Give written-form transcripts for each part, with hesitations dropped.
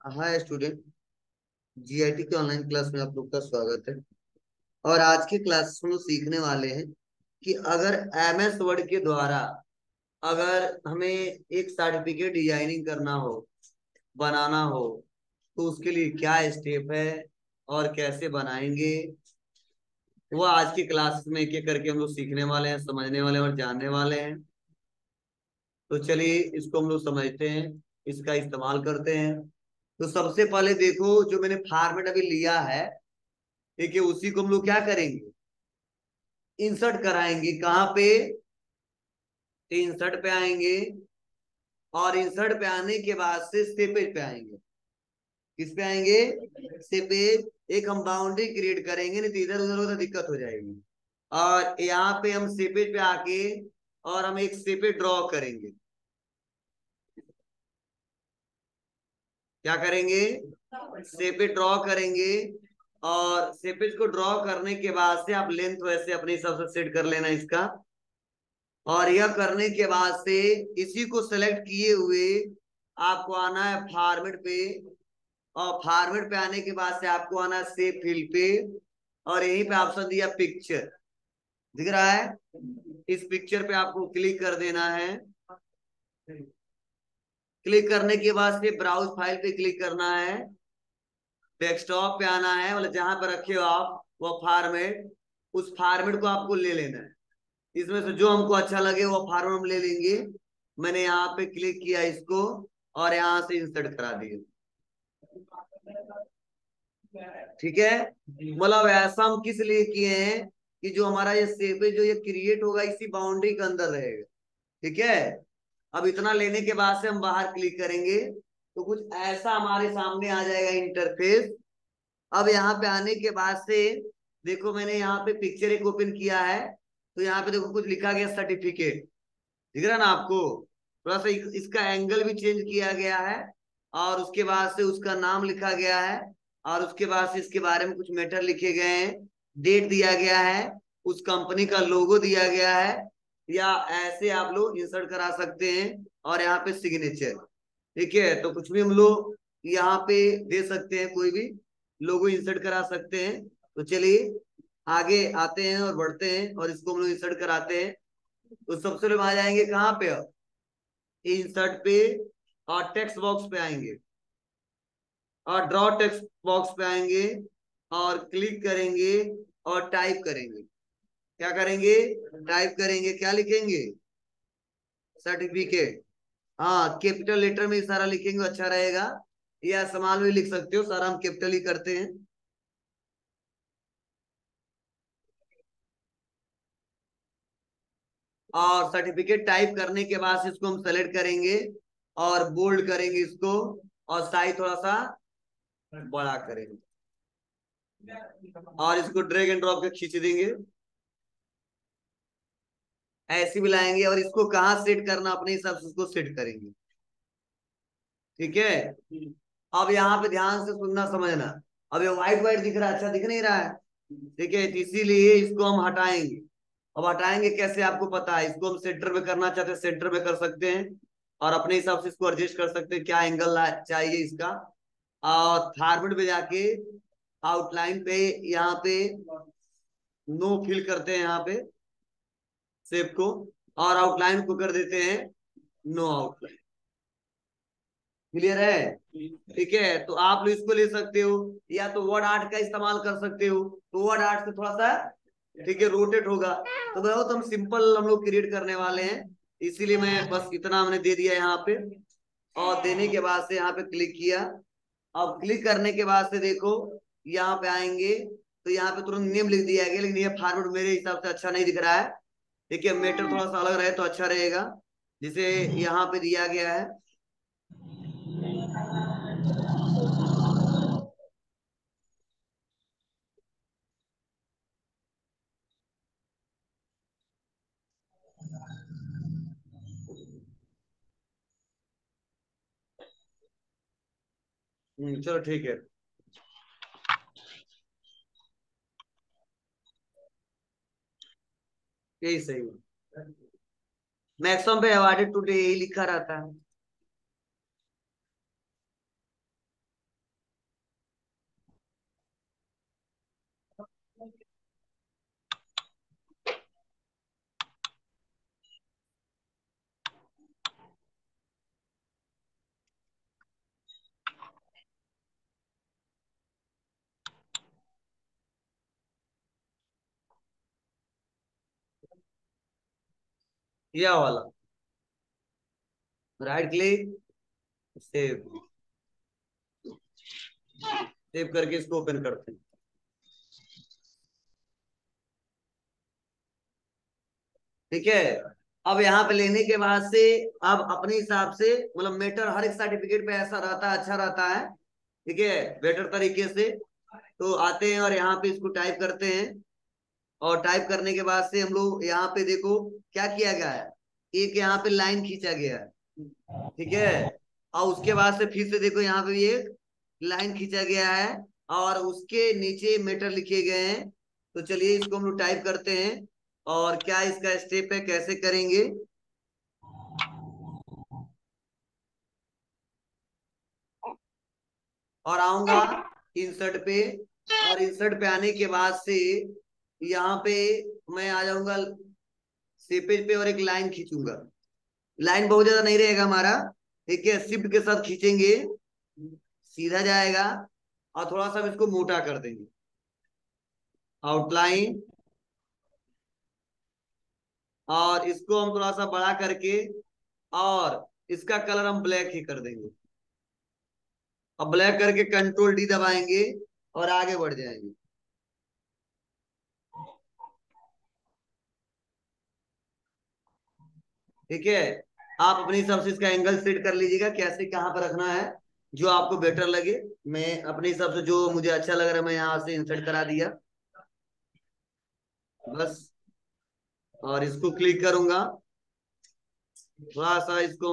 हाय student. GIT के online class में आप लोग का स्वागत है। और आज की क्लास में हम लोग सीखने वाले हैं कि अगर एमएस वर्ड के द्वारा अगर हमें एक सर्टिफिकेट डिजाइनिंग करना हो, बनाना हो, तो उसके लिए क्या स्टेप है और कैसे बनाएंगे, वो आज की क्लास में एक एक करके हम लोग सीखने वाले हैं, समझने वाले हैं और जानने वाले हैं। तो चलिए इसको हम लोग समझते हैं, इसका इस्तेमाल करते हैं। तो सबसे पहले देखो, जो मैंने फॉर्मेट अभी लिया है, ठीक है, उसी को हम लोग क्या करेंगे, इंसर्ट कराएंगे। कहाँ पे? इंसर्ट पे आएंगे, और इंसर्ट पे आने के बाद से स्टेपेज पे आएंगे। किस पे आएंगे? स्टेपेज। एक हम बाउंड्री क्रिएट करेंगे, नहीं तो इधर उधर उधर दिक्कत हो जाएगी। और यहाँ पे हम स्टेपेज पे आके और हम एक स्टेपेज ड्रॉ करेंगे। क्या करेंगे? स्टेपेज ड्रॉ करेंगे। और स्टेपेज को ड्रॉ करने के बाद से आप लेंथ वैसे अपने हिसाब से सेट कर लेना इसका। और यह करने के बाद से इसी को सेलेक्ट किए हुए आपको आना है फॉर्मेट पे। और फॉर्मेट पे आने के बाद से आपको आना है सेव फिल पे। और यहीं पे ऑप्शन दिया पिक्चर, दिख रहा है? इस पिक्चर पे आपको क्लिक कर देना है। क्लिक करने के बाद से ब्राउज फाइल पे क्लिक करना है। डेस्कटॉप पे आना है, मतलब जहां पर रखे हो आप वो फॉर्मेट, उस फॉर्मेट को आपको ले लेना है। इसमें से जो हमको अच्छा लगे वो फॉर्मेट हम ले लेंगे। मैंने यहाँ पे क्लिक किया इसको, और यहाँ से इंसर्ट करा दिए। ठीक है, मतलब ऐसा हम किस लिए किए हैं कि जो हमारा ये सेव है, जो ये क्रिएट होगा इसी बाउंड्री के अंदर रहेगा। ठीक है। अब इतना लेने के बाद से हम बाहर क्लिक करेंगे तो कुछ ऐसा हमारे सामने आ जाएगा इंटरफेस। अब यहाँ पे आने के बाद से देखो, मैंने यहाँ पे पिक्चर एक ओपन किया है। तो यहाँ पे देखो कुछ लिखा गया सर्टिफिकेट, दिख रहा ना आपको? थोड़ा सा इसका एंगल भी चेंज किया गया है। और उसके बाद से उसका नाम लिखा गया है। और उसके बाद से इसके बारे में कुछ मैटर लिखे गए हैं। डेट दिया गया है, उस कंपनी का लोगो दिया गया है। या ऐसे आप लोग इंसर्ट करा सकते हैं। और यहाँ पे सिग्नेचर। ठीक है, तो कुछ भी हम लोग यहाँ पे दे सकते हैं, कोई भी लोगो इंसर्ट करा सकते हैं। तो चलिए आगे आते हैं और बढ़ते हैं, और इसको हम लोग इंसर्ट कराते हैं। तो सबसे लोग आ जाएंगे कहाँ पे? अब इंसर्ट पे, और टेक्स्ट बॉक्स पे आएंगे, और ड्रॉ टेक्स्ट बॉक्स पे आएंगे, और क्लिक करेंगे और टाइप करेंगे। क्या करेंगे? टाइप करेंगे। क्या लिखेंगे? सर्टिफिकेट। हाँ, कैपिटल लेटर में सारा लिखेंगे, अच्छा रहेगा। या स्मॉल में लिख सकते हो, सारा हम कैपिटल ही करते हैं। और सर्टिफिकेट टाइप करने के बाद इसको हम सेलेक्ट करेंगे और बोल्ड करेंगे इसको, और साइज थोड़ा सा बड़ा करेंगे, और इसको ड्रैग एंड ड्रॉप के खींच देंगे। ऐसे भी लाएंगे, और इसको कहाँ सेट करना अपने हिसाब से उसको सेट करेंगे। ठीक है। अब यहाँ पे ध्यान से सुनना समझना। अब ये व्हाइट व्हाइट दिख रहा है, अच्छा दिख नहीं रहा है? ठीक है, तो इसीलिए इसको हम हटाएंगे। अब हटाएंगे कैसे आपको पता है? इसको हम सेंटर में करना चाहते हैं, सेंटर में कर सकते हैं। और अपने हिसाब से इसको एडजस्ट कर सकते हैं, क्या एंगल चाहिए इसका। और फॉर्मेट में जाके आउटलाइन पे, यहाँ पे नो फिल करते हैं, यहाँ पे शेप को, और आउटलाइन को कर देते हैं नो आउटलाइन। क्लियर है? ठीक है, तो आप लोग इसको ले सकते हो, या तो वर्ड आर्ट का इस्तेमाल कर सकते हो। तो वर्ड आर्ट से थोड़ा सा, ठीक है, रोटेट होगा। तो बहुत हम सिंपल हम लोग क्रिएट करने वाले हैं, इसीलिए मैं बस इतना हमने दे दिया यहाँ पे। और देने के बाद से यहाँ पे क्लिक किया। अब क्लिक करने के बाद से देखो, यहाँ पे आएंगे तो यहाँ पे तुरंत नेम लिख दिया गया, लेकिन ये फॉर्मेट मेरे हिसाब से अच्छा नहीं दिख रहा है। ठीक है, मैटर थोड़ा सा अलग रहे तो अच्छा रहेगा, जिसे यहाँ पे दिया गया है। चलो ठीक है। यही सही है। मैक्सिमम पे अवॉर्डेड टुडे यही लिखा रहता है। यह वाला, राइट क्लिक, सेव। सेव करके इसको ओपन करते हैं। ठीक है, अब यहाँ पे लेने के बाद से अब अपने हिसाब से, मतलब मेटर हर एक सर्टिफिकेट पे ऐसा रहता है, अच्छा रहता है। ठीक है, बेटर तरीके से। तो आते हैं और यहाँ पे इसको टाइप करते हैं, और टाइप करने के बाद से हम लोग यहाँ पे देखो क्या किया गया है, एक यहाँ पे लाइन खींचा गया है। ठीक है, और उसके बाद से फिर से देखो यहाँ पे भी एक लाइन खींचा गया है, और उसके नीचे मेटर लिखे गए हैं। तो चलिए इसको हम लोग टाइप करते हैं, और क्या इसका स्टेप है, कैसे करेंगे। और आऊंगा इंसर्ट पे, और इंसर्ट पे आने के बाद से यहाँ पे मैं आ जाऊंगा सेपेज पे, और एक लाइन खींचूंगा। लाइन बहुत ज्यादा नहीं रहेगा हमारा, ठीक है, शिफ्ट के साथ खींचेंगे, सीधा जाएगा, और थोड़ा सा हम इसको मोटा कर देंगे, आउटलाइन। और इसको हम थोड़ा सा बड़ा करके, और इसका कलर हम ब्लैक ही कर देंगे। अब ब्लैक करके कंट्रोल डी दबाएंगे, और आगे बढ़ जाएंगे। ठीक है, आप अपने हिसाब से इसका एंगल सेट कर लीजिएगा, कैसे कहाँ पर रखना है, जो आपको बेटर लगे। मैं अपने हिसाब से जो मुझे अच्छा लग रहा है मैं यहाँ से इंसर्ट करा दिया, बस। और इसको क्लिक करूंगा, थोड़ा सा इसको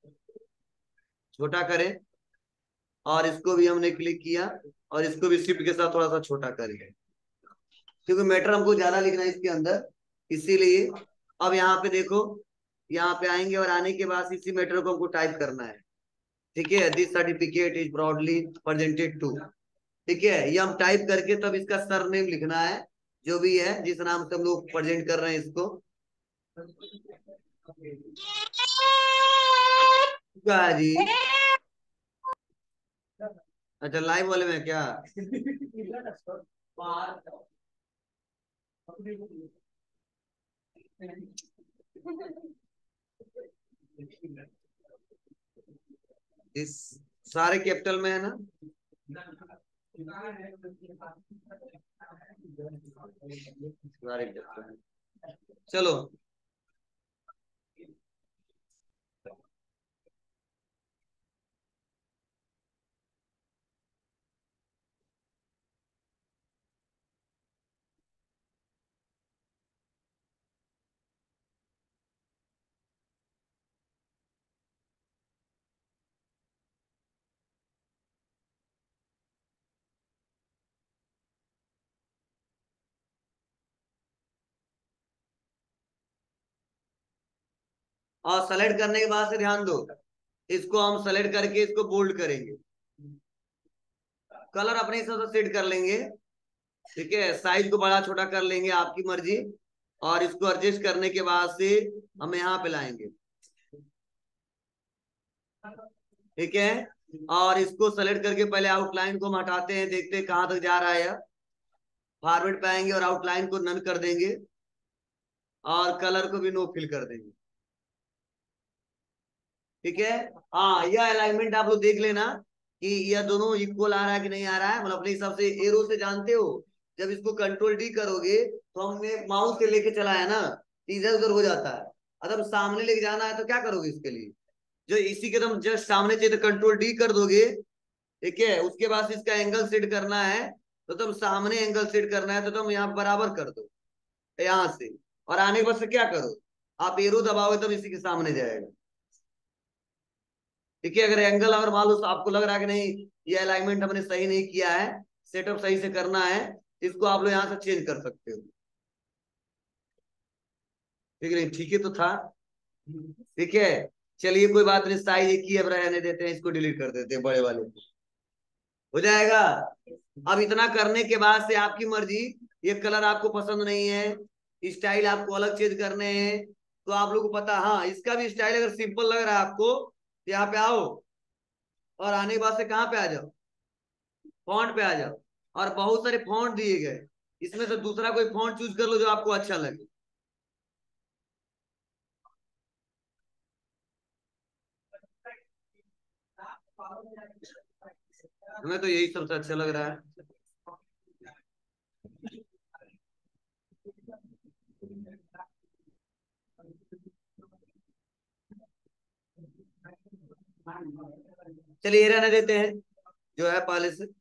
छोटा करें, और इसको भी हमने क्लिक किया, और इसको भी शिफ्ट के साथ थोड़ा सा छोटा करेंगे, क्योंकि मैटर हमको ज्यादा लिखना है इसके अंदर, इसीलिए। अब यहाँ पे देखो, यहाँ पे आएंगे, और आने के बाद इसी मैटर को हमको टाइप करना है। ठीक है, this certificate is proudly presented to. ठीक है, ये हम टाइप करके तब इसका सरनेम लिखना है, जो भी है, जिस नाम से हम लोग प्रेजेंट कर रहे हैं इसको। क्या है जी? अच्छा, लाइव वाले में क्या? इस सारे कैपिटल में है ना? सारे कैपिटल में। चलो, और सेलेक्ट करने के बाद से ध्यान दो, इसको हम सेलेक्ट करके इसको बोल्ड करेंगे, कलर अपने हिसाब से सेट कर लेंगे। ठीक है, साइज को बड़ा छोटा कर लेंगे, आपकी मर्जी। और इसको एडजस्ट करने के बाद से हम यहाँ पे लाएंगे। ठीक है, और इसको सेलेक्ट करके पहले आउटलाइन को हम हटाते हैं, देखते हैं कहां तक जा रहा है। फॉरवर्ड पे आएंगे, और आउटलाइन को नन कर देंगे, और कलर को भी नो फिल कर देंगे। ठीक है, हाँ, यह अलाइनमेंट आप लोग देख लेना कि यह दोनों इक्वल आ रहा है कि नहीं आ रहा है, मतलब अपने हिसाब से एरो से जानते हो। जब इसको कंट्रोल डी करोगे तो हमने माउस से लेके चला है ना, इधर उधर हो जाता है। अगर सामने लेके जाना है तो क्या करोगे इसके लिए, जो इसी के तुम जस्ट सामने चाहिए तो कंट्रोल डी कर दोगे। ठीक है, उसके बाद इसका एंगल सेट करना है, तो तुम सामने एंगल सेट करना है तो तुम यहाँ बराबर कर दो, यहाँ से। और आने के बाद से क्या करो, आप एरो दबाओगे तब इसी के सामने जाएगा। ठीक है, अगर एंगल अगर मान लो आपको लग रहा है कि नहीं ये अलाइनमेंट हमने सही नहीं किया है, सेटअप सही से करना है, इसको आप लोग यहाँ से चेंज कर सकते हो। ठीक है, ठीक है तो था। ठीक है, चलिए कोई बात नहीं, साइज एक ही अब रहने देते हैं, इसको डिलीट कर देते हैं बड़े वाले को। हो जाएगा। अब इतना करने के बाद से आपकी मर्जी, ये कलर आपको पसंद नहीं है, स्टाइल आपको अलग चेंज करने हैं, तो आप लोग को पता, हाँ इसका भी स्टाइल अगर सिंपल लग रहा है आपको तो यहाँ पे आओ, और आने के बाद से कहाँ पे आ जाओ, फॉन्ट पे आ जाओ, और बहुत सारे फॉन्ट दिए गए, इसमें से दूसरा कोई फॉन्ट चूज कर लो जो आपको अच्छा लगे। हमें तो यही सबसे अच्छा लग रहा है। चलिए ये रहने देते हैं जो है पहले से।